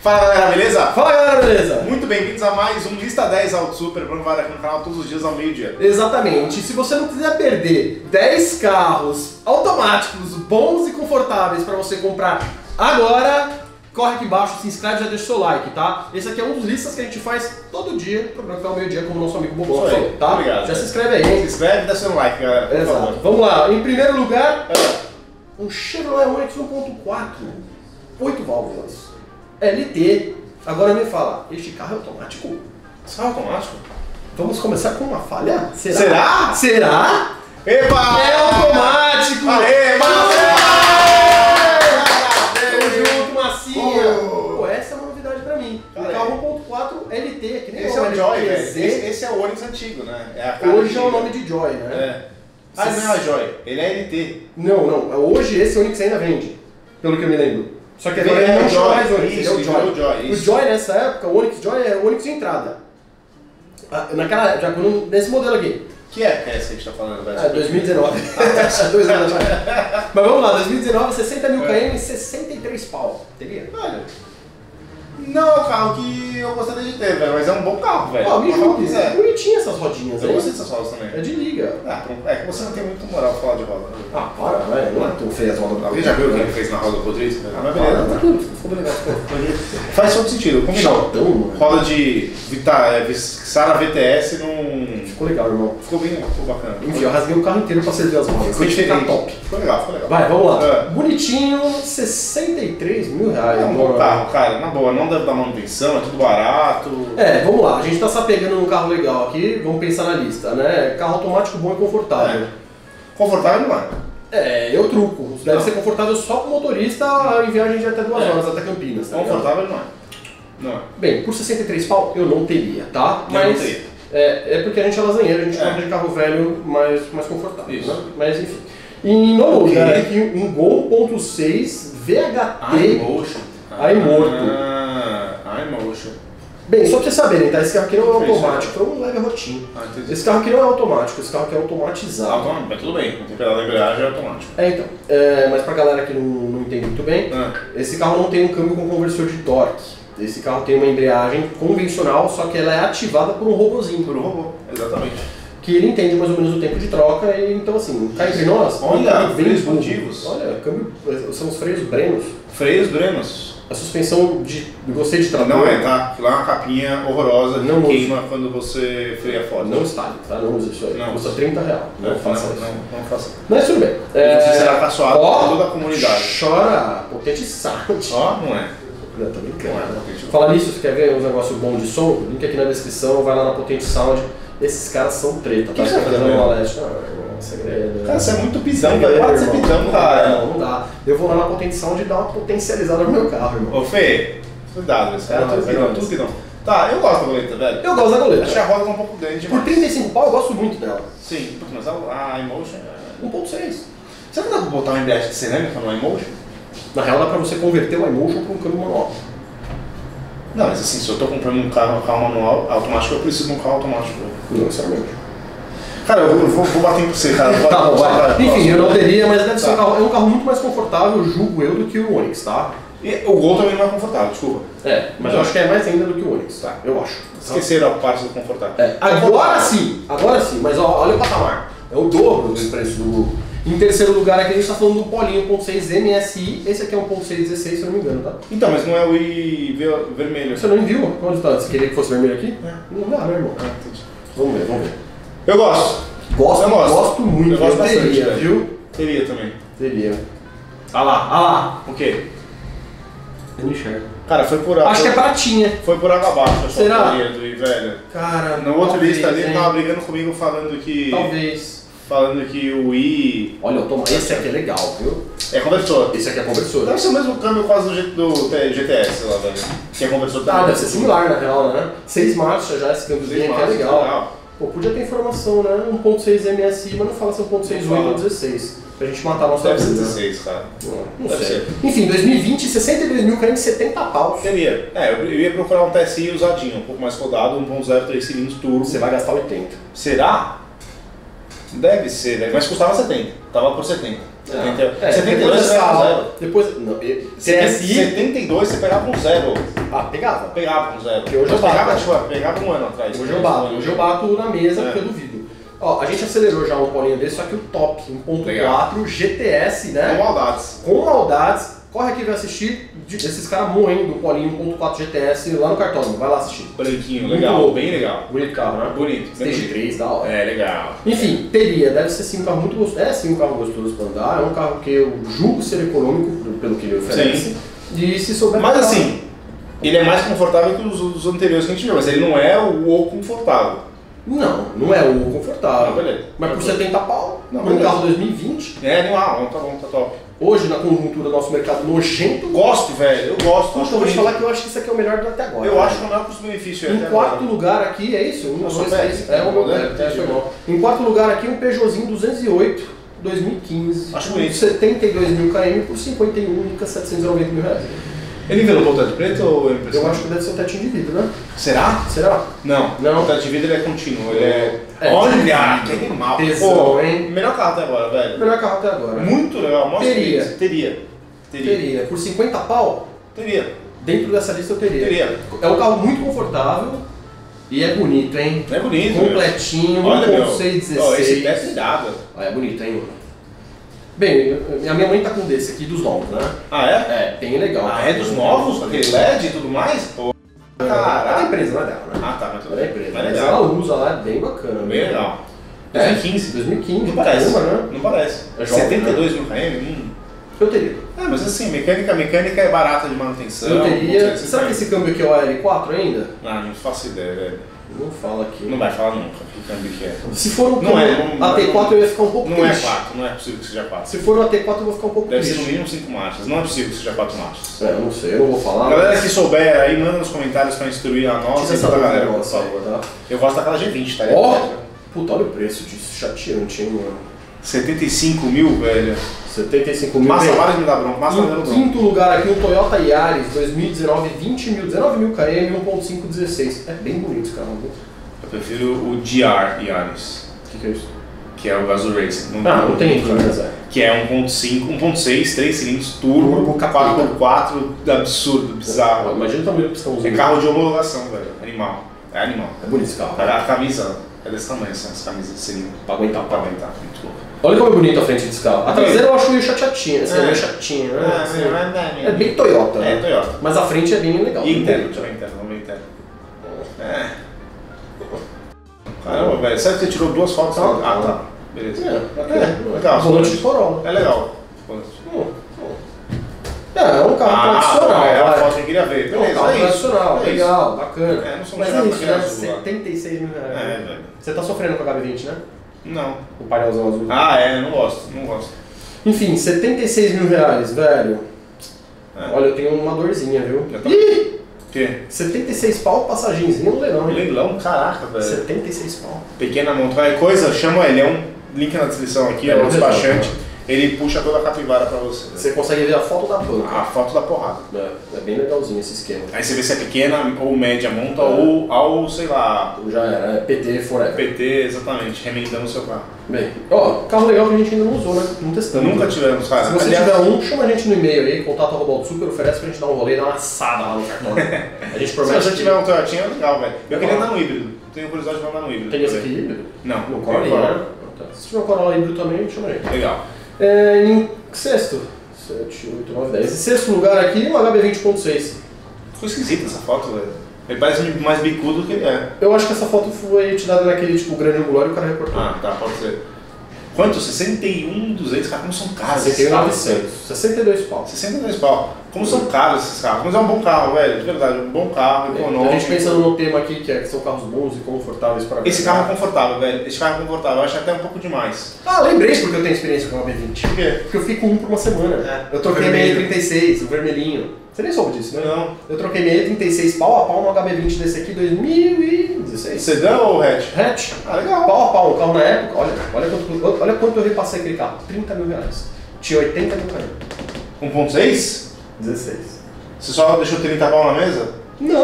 Fala galera, beleza? Fala galera, beleza? Muito bem-vindos a mais um Lista 10 Auto Super, programa que vai aqui no canal todos os dias ao meio-dia. Exatamente, se você não quiser perder 10 carros automáticos, bons e confortáveis para você comprar agora, corre aqui embaixo, se inscreve e já deixa o seu like, tá? Esse aqui é um dos listas que a gente faz todo dia, programa que vai ao meio-dia, como o nosso amigo Bobão falou, tá? Obrigado. Já se inscreve aí, hein? Se inscreve e dá seu like, galera, por Exato. favor. Vamos lá, em primeiro lugar, um Chevrolet Onix 1.4, 8 válvulas. LT. Agora me fala, este carro é automático? Esse carro é automático? Vamos começar com uma falha? Será? Será? Eba! É automático! Aê, Tamo junto, massinha! Pô, essa é uma novidade pra mim. Um carro 1.4 LT, que nem Esse é o Joy, velho. LTZ. Esse é o Onix antigo, né? É a cara Hoje é o antiga. nome de Joy, né? É. Ah, ele não é a Joy, ele é LT. Não. Hoje esse Onix ainda vende, pelo que eu me lembro. Só que agora Ele ele é não o chama Joy, mais Onix, isso, ele é o ele Joy. virou o Joy, O isso. Joy nessa época, o Onix Joy é o Onix de entrada. Nesse modelo aqui. Que época é essa que a gente tá falando, velho? É, 2019. 2 anos atrás. Mas vamos lá, 2019, 60 mil km, 63 pau. Teria? Velho, não é o carro que eu gostaria de ter, velho, mas é um bom carro, velho. Ó, me julgue, é É. bonitinho essas rodinhas Eu aí. gostei dessas rodas também. É de liga. Ah, é que você não tem muito moral pra falar de roda. Ah, para, vai, não é tão feia as rodas do Alguém já viu o que ele fez na roda do Rodrigo? Ah, mas Para, beleza. tá tudo, ficou legal. Faz todo sentido, combinou. Chatão, mano. Roda de Sara VTS não... Ficou legal, irmão. Ficou bem, ficou bacana. Enfim, eu rasguei o carro inteiro pra servir as rodas. Ficou Tem que ficar diferente. top. Ficou legal, ficou legal. Vai, vamos lá. É. Bonitinho, 63 mil reais. É um bom carro, cara, na boa, não deve dar manutenção, é tudo barato. É, vamos lá, a gente tá se apegando num carro legal aqui, vamos pensar na lista, né? Carro automático bom e confortável. Confortável não é. É, eu truco. Deve ser confortável só com o motorista em viagem de até 2 horas até Campinas. Tá ligado? Confortável não é. Não é. Bem, por 63 pau eu não teria, tá? Eu não Mas teria. é porque a gente é lasanheiro, a gente É. gosta de carro velho mais confortável. Isso. Né? Mas enfim. Em nono Ok. lugar aqui, um Gol 1.6 VHT. iMotion. iMotion. Bem, só pra vocês saberem, tá? Esse carro aqui não é Fez, automático, é um leve rotinho. Ah, entendi. Esse carro aqui não é automático, esse carro aqui é automatizado. Automático, mas tudo bem, não tem pedal da embreagem, é automático. Então, mas pra galera que não entende muito bem, esse carro não tem um câmbio com conversor de torque. Esse carro tem uma embreagem convencional, só que ela é ativada por um robozinho. Por um robô, exatamente. Que ele entende mais ou menos o tempo de troca, e então assim, cá entre nós, Olha, um câmbio bem freios burro. contínuos. Olha, câmbio, são os freios Brenos. Freios Brenos. A suspensão gostei de trator. Não é, tá? Lá é uma capinha horrorosa que Não queima quando você freia fora. Não está, tá? Não usa isso aí. Não. Custa 30 reais. Não faça isso. Não faça. Mas tudo bem. Você será caçoado ó, por toda a comunidade. Chora, potente sound. Ó, não é. Não, tô brincando. Não é potente. Falar nisso, você quer ver um negócio bom de som? Link aqui na descrição, vai lá na Potente Sound. Esses caras são treta, tá? que você tá fazendo uma aí? leste. Ah, irmão, segredo. Cara, você é muito pisão, Segredo, velho. Pode ser irmão. pisão, cara. Não dá. Eu vou lá na Potente Sound e dar uma potencializada no meu carro, irmão. Ô, Fê, cuidado, esse cara é tudo pidão, tudo pidão. Tá, eu gosto da goleta, velho. Eu gosto da goleta. Achei a roda um pouco grande Por demais. 35 pau eu gosto muito dela. Sim, mas a iMotion... 1.6. Será que dá pra botar uma embreagem de cerâmica no iMotion? Na real dá pra você converter o iMotion para um câmbio manual. Não, mas assim, se eu tô comprando um carro manual automático, eu preciso de um carro automático. Não necessariamente. Cara, eu vou bater em você, cara. Tá bom, vai. Enfim, eu não teria, mas deve ser Tá. um carro, é um carro muito mais confortável, julgo eu, do que o Onix, tá? E o Gol também não é confortável, desculpa. É, mas eu acho que é mais ainda do que o Onix, tá? Eu acho. Esqueceram a parte do confortável. Agora sim, mas ó, olha o patamar. É o dobro do preço do Gol. Em terceiro lugar aqui a gente tá falando do Polinho 1.6 MSI, esse aqui é um 1.6 16, se eu não me engano, tá? Então, mas não é o I vermelho. Você não enviou? Onde tá? Você queria que fosse vermelho aqui? É. Não dá, meu irmão. Ah, entendi. Vamos ver. Eu gosto. Gosto, Eu gosto. gosto muito, Eu gosto bastante, teria, velho. viu? Teria também. Teria. Ah lá. O quê? Eu não enxergo. Cara, foi por Acho que é pratinha. Foi por água abaixo a sua Será? teoria do I, velho. Cara, No outro talvez, lista ali ele hein? tava brigando comigo falando que. Talvez. Falando que o I Olha, esse aqui é legal, viu? é conversor. Esse aqui é conversor. Deve ser o mesmo câmbio quase do GTS lá, velho. Que é conversor Ah, deve ser similar na real, né? 6 marchas já, esse câmbiozinho aqui é legal. Pô, podia ter informação, né? 1.6 MSI, mas não fala se é 1.6 8 ou 16. Pra gente matar a nossa Deve ser vida. 16, cara. Não Deve sei. ser. Enfim, 2020, 62 mil km, 70 pau. Teria. Eu ia procurar um TSI usadinho, um pouco mais rodado, 1.0, 3 cilindros turbo. Você vai gastar 80. Será? Deve ser, velho. Mas custava 70. Tava por 70. 72 você pegava zero. Depois, não, CSI... 72 você pegava um zero. Ah, pegava. Pegava um zero. Porque hoje eu bato. Pegava um ano atrás. Hoje eu bato na mesa porque eu duvido. Ó, a gente acelerou já um polinho desse, só que o top 1.4 GTS, né? Com maldades. Com maldades. Corre aqui e vai assistir esses caras moendo o polinho 1.4 GTS lá no cartódromo. Vai lá assistir. Branquinho, legal, bem legal. Bonito carro, né? Bonito. Stage 3, da hora. É, legal. Enfim, deve ser sim um carro muito gostoso. É sim um carro gostoso pra andar. É um carro que eu julgo ser econômico pelo que ele oferece. Sim. E se souber... Mas assim, ele é mais confortável que os anteriores que a gente viu, mas ele não é o confortável. Não é o confortável. Não, beleza. Mas por 70 pau, Não, um beleza. carro 2020. É animal, tá bom, tá top. Hoje, na conjuntura do nosso mercado nojento... Gosto, velho, eu gosto. Então, eu vou te falar que eu acho que isso aqui é o melhor até agora. Eu acho que o maior custo-benefício Em quarto lugar aqui, é isso? Eu sou péssimo. É o meu foi bom. Em quarto lugar aqui, um Peugeotzinho 208 2015. Acho bonito. 72 mil km por 51.790 mil reais. Ele envelopou o teto preto ou é impressão? Eu acho que deve ser o tetinho de vidro, né? Será? Será? Não, Não. O teto de vidro ele é contínuo, ele é... É, Olha, de que animal. tesão, Pô, hein? melhor carro até agora, velho. Melhor carro até agora. Muito legal, mostra Teria. isso. Teria. Por 50 pau, Teria. dentro dessa lista eu teria. Teria. É um carro muito confortável e é bonito, hein? É bonito. Completinho, Olha, meu. 1.616. Ó, esse teto é irado. Ah, é bonito, hein? Bem, a minha mãe tá com desse aqui dos novos, né? Ah, é? É, bem legal. Ah, é dos novos? Com aquele LED e tudo mais? Pô, É da caraca. empresa, não é dela, né? Ah, tá, mas tudo É da bem. empresa. Mas Mas legal. ela usa lá, é bem bacana. Bem legal. É, 2015. 2015, Não parece. caramba, né? Não parece. É jovem, 72 mil km? Eu teria. Ah, mas assim, mecânica é barata de manutenção. Eu teria. não sei se Será que tem. esse câmbio aqui é o L4 ainda? Ah, não faço ideia, velho. Não fala aqui. Não vai falar nunca que câmbio que é. Se for um Não é, câmbio não- AT4 eu ia ficar um pouco Não é triste. 4, não é possível que seja 4. Se for um AT4 eu vou ficar um pouco Deve ser triste. no mínimo 5 marchas. Não é possível que seja 4 marchas. É, eu não sei, eu não vou falar. Galera mas que souber aí, manda nos comentários pra instruir a nossa tira e essa toda a dúvida galera, por nossa aí, favor. tá? Eu gosto daquela G20, tá Ó, ligado? puta, olha o preço disso, chateante, hein, mano. 75 mil, velho. 75 mil. Massa Bem, vários me dá bronca, massa me dá em bronca. quinto lugar aqui, um Toyota Yaris 2019, 19 mil km, 1.5, 16. É bem bonito esse carro, viu? Eu prefiro o GR Yaris, O que é isso? que é o Gazoo Racing. Não tem aqui, né, Zé? Que é 1.5, 1.6, 3 cilindros, turbo, Turbo, 4x4, absurdo, bizarro. Imagina o tamanho do É pistãozinho. carro de homologação, velho. Animal. É animal. É bonito esse carro. A camisa é desse tamanho, essas camisas de cilindro. Pra aguentar, Pra pá. aguentar, muito louco. Olha como é bonito a frente desse carro. A traseira eu acho meio chateatinha, assim, É. meio chatinha, né? Assim, é é bem Toyota, É, né? Toyota. Mas a frente é bem legal. E bem interno, bonita. também interno, vamos interno. É. Caramba, velho, sério que você tirou 2 fotos? Tá. Ah, tá. Beleza. É, legal. volante de Corolla. É legal. É um carro tradicional, é a vai. foto que eu queria ver. É um Beleza, carro é isso. tradicional, É isso. legal, bacana. É, não sou Mas chegado é isso, naquele né? azul lá. 76 mil reais. É, velho. Você tá sofrendo com a HB20, né? Não. O painelzão azul. Ah, é, não gosto, não gosto. Enfim, 76 mil reais, velho. É. Olha, eu tenho uma dorzinha, viu? Já tá- Ih! O quê? 76 pau, passagenzinho no leilão, hein? Leilão, caraca, velho. 76 pau. Pequena montanha, coisa, chama ele, é um link na descrição aqui, é o despachante. Ele puxa toda a capivara pra você. Você consegue ver a foto da banca. A foto da porrada. É bem legalzinho esse esquema. Aí você vê se é pequena ou média monta ou, sei lá, Já era, é PT Forever. PT, exatamente, remendando o seu carro. Bem, ó, carro legal que a gente ainda não usou, né? Não testamos. Nunca tivemos, cara. Se você Aliás, tiver um, chama a gente no e-mail aí, contato@super, oferece pra gente dar um rolê, dar uma assada lá no cartório. A gente se promete. você que- tiver um Toyotinha, é legal, velho. Eu queria Legal. andar no híbrido. Tenho curiosidade de andar no híbrido. Tem esse aqui híbrido? Não, No tem Corolla, Corolla. né? Tá. Se tiver um Corolla híbrido também, chama a gente. Legal. Em sexto, 7, 8, 9, 10. Em sexto lugar aqui, um HB20.6. Ficou esquisita essa foto, velho. Ele parece mais bicudo do que ele é. Eu acho que essa foto foi tirada naquele tipo grande angular e o cara recortou. Ah, tá, pode ser. Quanto? 61.200, cara, como são caros esses 61.900. 62 pau. 62 pau. Como são caros esses carros? Mas é um bom carro, velho, de verdade, um bom carro, A econômico. gente pensando no tema aqui, que são carros bons e confortáveis para Esse carro é confortável, velho. Esse carro é confortável, eu acho até um pouco demais. Ah, lembrei porque eu tenho experiência com o HB20. Por quê? Porque eu fiquei com um por uma semana. É. Eu troquei a Vermelho. 636, o vermelhinho. Você nem soube disso, né? Não. Eu troquei 636 pau a pau no HB20 desse aqui, 2016. Sedã ou hatch? Hatch. Ah, legal. Pau a pau, o carro na época, olha quanto eu repassei aquele carro, 30 mil reais. Tinha 80 mil reais. 1.6? 16. Você só deixou 30 pau na mesa? Não,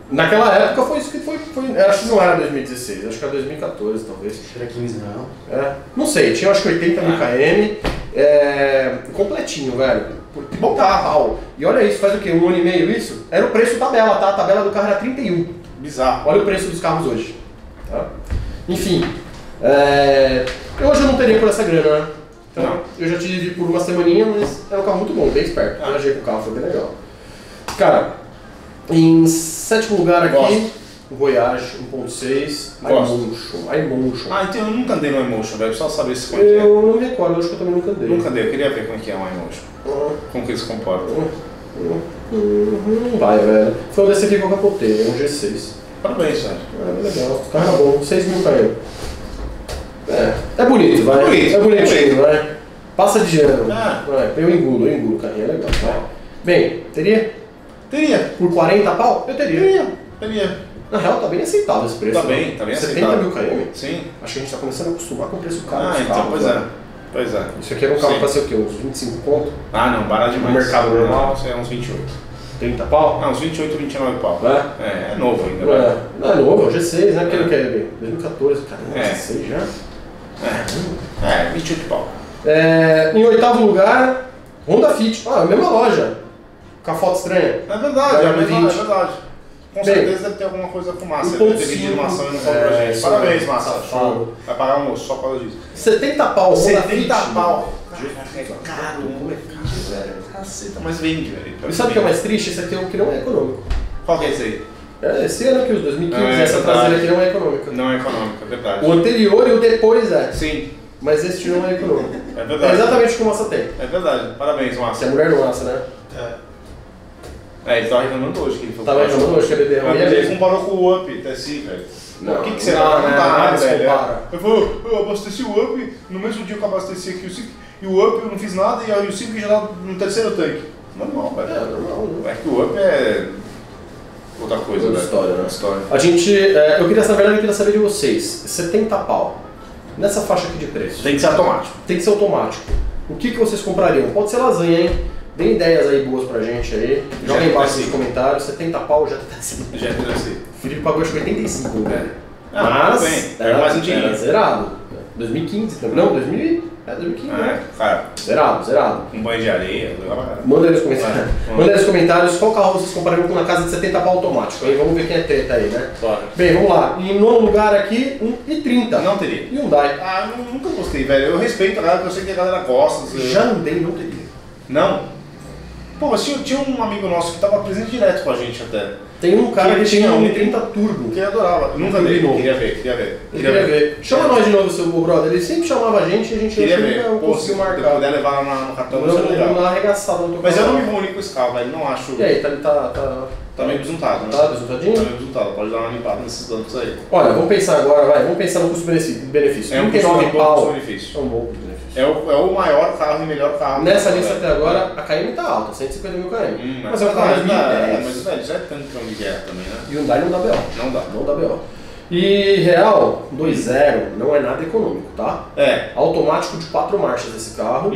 Naquela época foi isso que foi. Acho que não era 2016, acho que era 2014 talvez. Acho que era 15 não. Não sei, tinha acho que 80 mil km, completinho, velho. Bom carro. E olha isso, faz o quê? 1 ano e meio isso? Era o preço tabela, tá? A tabela do carro era 31. Bizarro. Olha o preço dos carros hoje. Tá? Enfim, hoje eu não teria por essa grana, né? Então, não. Eu já tive por uma semaninha, mas era um carro muito bom, bem esperto. Viajei com o carro, foi bem legal. Cara, em 7º lugar aqui, o Voyage 1.6, iMotion. Então eu nunca andei no iMotion, velho, só saber se como é que é. Eu não me recordo, acho que eu também nunca andei. Nunca andei, eu queria ver como é que é um iMotion. Como que ele se comporta. Não vai, velho. Foi desse aqui que eu capotei, é um G6. Parabéns, velho. Legal. O carro é bom, 6 mil km. É bonito, vai. É bonitinho, vai. Passa de ano. Vai. Eu engulo o carrinho, é legal. Vai. Bem, teria? Teria. Por 40 pau? Eu teria. Teria. Na real, tá bem aceitável esse preço. Tá bem aceitável. 70 mil km? Sim. Acho que a gente tá começando a acostumar com o preço caro. Então, pois é. Isso aqui era um carro pra ser o quê? Uns 25 conto? Não, barato demais. No mercado normal? Isso é uns 28. 30 pau? Uns 28, 29 pau. É novo ainda. Não é novo, é o G6, né? Porque ele quer ver. 2014, cara, G6 já. 28 pau. Em 8º lugar, Honda Fit. A mesma loja. Com a foto estranha. É verdade, é verdade. Com certeza deve ter alguma coisa com massa. Ele deve ter vendido maçã e não falou pra gente. Parabéns, massa. Show. Vai pagar almoço só por causa disso. 70 pau, Honda Fit. 70 pau. É caro, como é caro, velho. Caceta, mas vende, velho. E sabe o que é mais triste? Esse aqui é o que não é econômico. Qual que é esse aí? Esse ano aqui, os 2015, essa traseira aqui não é econômica. Não é econômica, é verdade. O anterior e o depois é. Sim. Mas este não é econômico. É verdade. É exatamente o que o Massa tem. É verdade. Parabéns, Massa. Você é mulher do Massa, né? Ele tava reclamando hoje que ele falou. Tava reclamando hoje que é bebê. Mas ele comparou com o Up, TSI, velho. Não, o que você vai contar, velho? Compara. Ele falou, eu abasteci o Up, no mesmo dia que eu abasteci aqui o Civic, e o Up eu não fiz nada, e o Civic já tá no 3º tanque. Normal, velho. Normal, né? É que o Up é outra coisa, Outra velho. História, né? A gente, na verdade, eu queria saber de vocês. 70 pau. Nessa faixa aqui de preço. Tem que ser automático. Tem que ser automático. O que vocês comprariam? Pode ser lasanha, hein? Dê ideias aí boas pra gente aí. Joga aí embaixo nos comentários. 70 pau já tá assim. Já é assim. O Felipe pagou acho que 85, né? Mas bem. Era mais um dinheiro. Era zerado. 2015 também. Não, 2015, né? Cara. Zerado. Um banho de areia. Manda aí nos comentários. Manda aí nos comentários qual carro vocês comprariam com uma casa de 70 pau automático. Aí vamos ver quem é treta aí, né? Bora. Bem, vamos lá. Em 9º lugar aqui, 1,30. Não teria. Hyundai. Eu nunca gostei, velho. Eu respeito a galera, porque eu sei que a galera gosta. Já andei, não teria. Não? Pô, mas tinha um amigo nosso que tava presente direto com a gente até. Tem um cara que tinha um 1,30 turbo. Que ele adorava. Nunca vi. Queria ver. Chama nós de novo, seu brother. Ele sempre chamava a gente e a gente nunca conseguiu marcar. Se puder levar lá no cartão, não legal. Arregaçado, mas eu não me reuni com esse carro, velho. Não acho. E aí, tá meio besuntado, né? Tá besuntadinho? Tá meio besuntado. Pode dar uma limpada nesses bancos aí. Olha, vamos pensar agora, vai. Vamos pensar no custo-benefício. É um 39 pau. É um bom custo-benefício. É o maior carro e melhor carro. Nessa lista até agora, a KM tá alta, 150 mil km. Mas é um carro de 2010. Mas, velho, já é tanto que é um de guerra também, né? Hyundai não dá BO. Não dá. BO. E real, 2.0 não é nada econômico, tá? Automático de 4 marchas esse carro.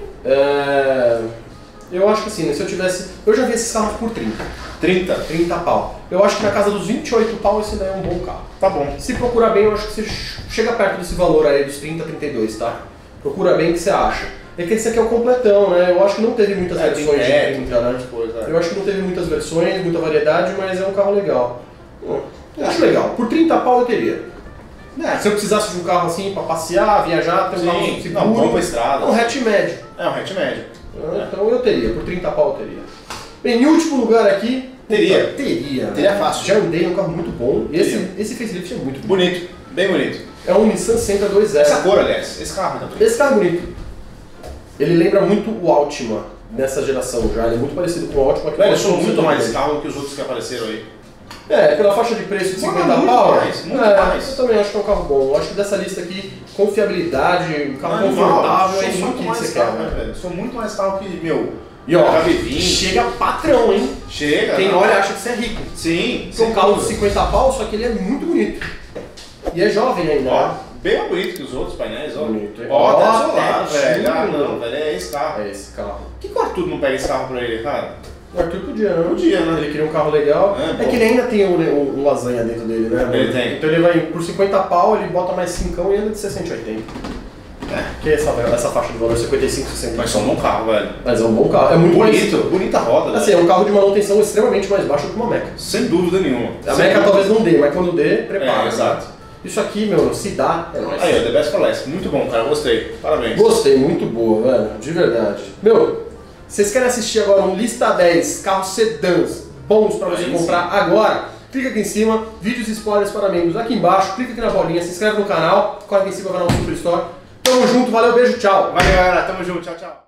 Eu acho que assim, se eu tivesse... Eu já vi esses carros por 30. 30 pau. Eu acho que na casa dos 28 pau esse daí é um bom carro. Tá bom. Se procurar bem, eu acho que você chega perto desse valor aí dos 30, 32, tá? Procura bem o que você acha. É que esse aqui é o completão, né? Eu acho que não teve muitas versões de 30, né? Eu acho que não teve muitas versões, muita variedade, mas é um carro legal. Eu acho legal. Por 30 pau eu teria. Se eu precisasse de um carro assim pra passear, viajar, ter um carro seguro. Não, bom pra estrada. É um hatch médio. É um hatch médio. Então eu teria, por 30 pau eu teria. Bem, em último lugar aqui... Teria. Teria fácil. Já andei, é um carro muito bom. Esse facelift é muito bonito. Bem bonito. É um Nissan Sentra 2.0. Essa cor, aliás. Esse carro também. Esse carro é bonito. Ele lembra muito o Altima nessa geração já. Ele é muito parecido com o Altima. Velho, eu sou muito mais esse carro que os outros que apareceram aí. Pela faixa de preço de 50 pau. Muito mais. Eu também acho que é um carro bom. Eu acho que dessa lista aqui, confiabilidade, um carro confortável, é isso que você quer. Velho. Sou muito mais carro que, meu. E ó, chega patrão, hein? Chega. Quem olha acha que você é rico. Sim. É um carro de 50 pau, só que ele é muito bonito. E é jovem ainda. Ó, bem mais bonito que os outros painéis, ó. Bonito. Ó, tá solar, velho. Não, velho, é esse carro. É esse carro. Que o Arthur não pega esse carro pra ele, cara? O Arthur podia, né? Podia, né? Ele queria um carro legal. É que ele ainda tem um lasanha dentro dele, né? Ele tem. Então ele vai, por 50 pau, ele bota mais 5 e anda de 680. Que é essa faixa de valor, 55, 60. Mas é um bom carro, velho. Mas é um bom carro. É muito bonito, bonita roda. Assim, é um carro de manutenção extremamente mais baixo do que uma Meca. Sem dúvida nenhuma. A Meca talvez não dê, mas quando dê, prepara. Exato. Isso aqui, meu, se dá, é nóis. Aí, The Best for Last. Muito bom, cara. Gostei. Parabéns. Gostei, muito boa, velho. De verdade. Meu, vocês querem assistir agora um Lista 10 carros sedãs bons pra você comprar agora? Clica aqui em cima, vídeos e spoilers para membros aqui embaixo, clica aqui na bolinha, se inscreve no canal, corre aqui em cima para o canal Super Store. Tamo junto, valeu, beijo, tchau. Valeu, galera. Tamo junto. Tchau, tchau.